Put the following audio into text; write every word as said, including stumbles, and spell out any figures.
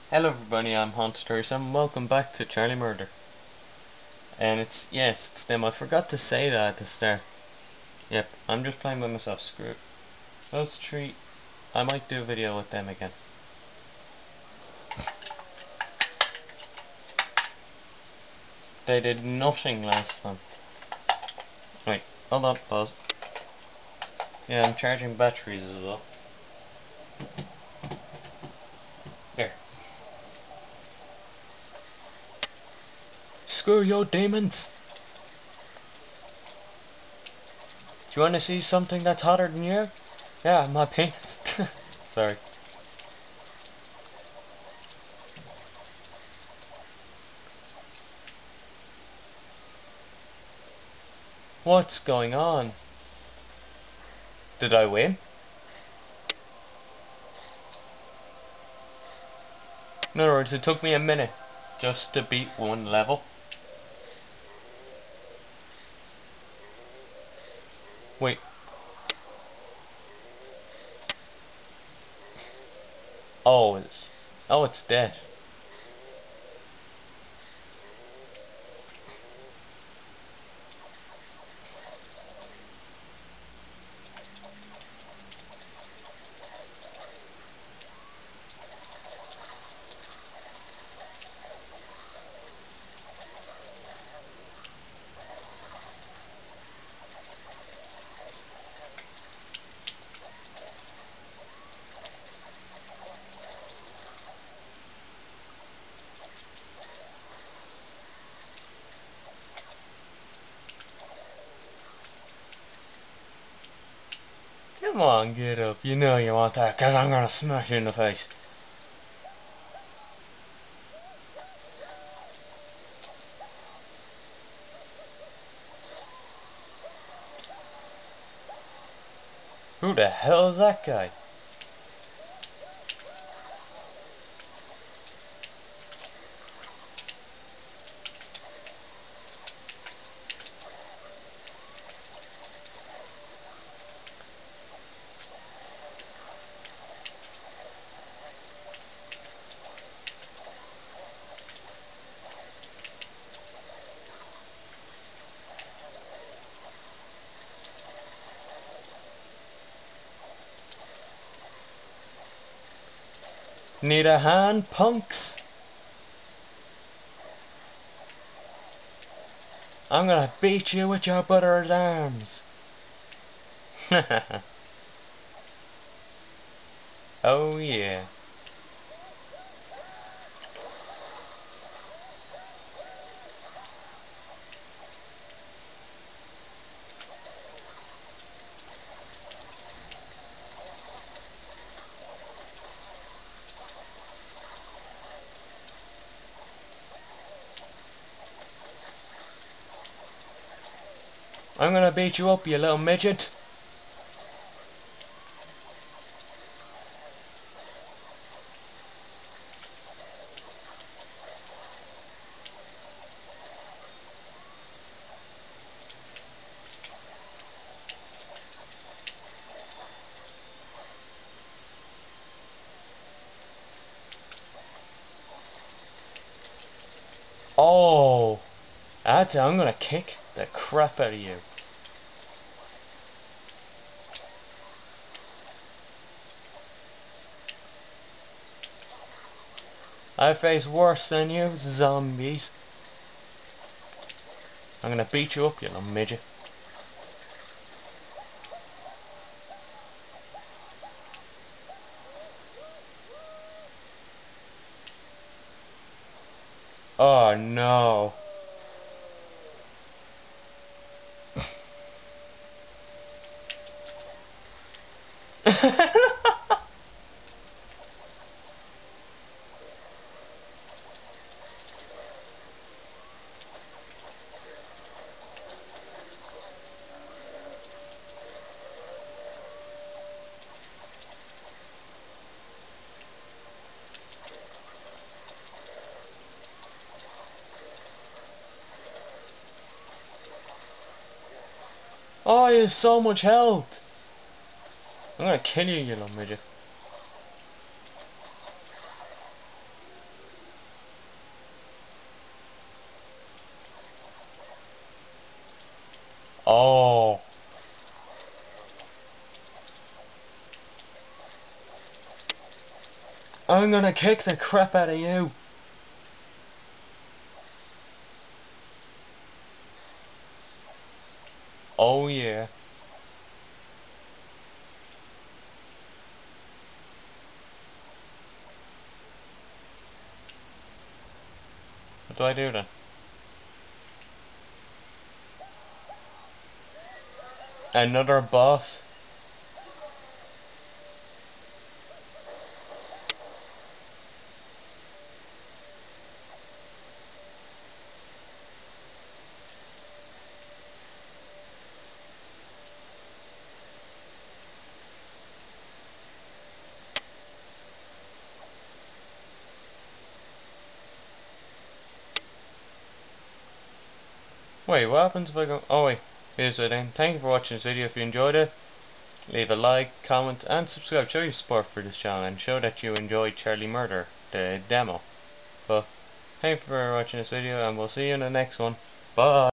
Hello everybody, I'm Hunters and welcome back to Charlie Murder. And it's, yes, it's them. I forgot to say that at the start. Yep, I'm just playing by myself, screw it. Those three, I might do a video with them again. They did nothing last time. Wait, hold on, pause. Yeah, I'm charging batteries as well. Here. Screw your demons! Do you want to see something that's hotter than you? Yeah, my penis. Sorry. What's going on? Did I win? In other words, it took me a minute just to beat one level. Wait. Oh, it's oh, it's dead. Come on, get up. You know you want that, cause I'm gonna smash you in the face. Who the hell is that guy? Need a hand, punks? I'm gonna beat you with your brother's arms. Oh yeah. I'm gonna beat you up, you little midget. Oh, that's it. I'm gonna kick the crap out of you. I face worse than you, zombies. I'm gonna beat you up, you little midget. Oh no. Oh, he has so much health. I'm gonna kill you, you little midget. I'm gonna kick the crap out of you. Oh yeah. What do I do then? Another boss? Wait, what happens if I go... Oh wait, here's the thing. Thank you for watching this video. If you enjoyed it, leave a like, comment and subscribe. Show your support for this channel and show that you enjoyed Charlie Murder, the demo. But thank you for watching this video and we'll see you in the next one. Bye.